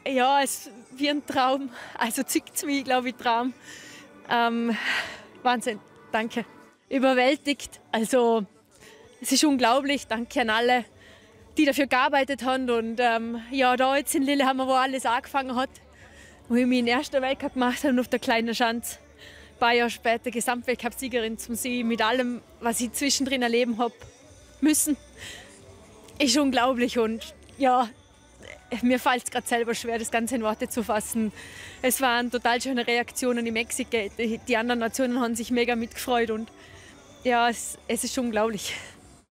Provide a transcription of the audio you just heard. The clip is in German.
Ja, es ist wie ein Traum. Also zückt es mich, glaube ich, Traum. Wahnsinn, danke. Überwältigt. Also es ist unglaublich. Danke an alle, die dafür gearbeitet haben. Und ja, da jetzt in Lillehammer, wo alles angefangen hat, wo ich meinen ersten Weltcup gemacht habe auf der kleinen Schanze. Ein paar Jahre später Gesamtweltcup-Siegerin zum See, mit allem, was ich zwischendrin erleben habe müssen. Ist unglaublich und ja, mir fällt es gerade selber schwer, das Ganze in Worte zu fassen. Es waren total schöne Reaktionen in Mexiko. Die anderen Nationen haben sich mega mitgefreut und ja, es ist unglaublich.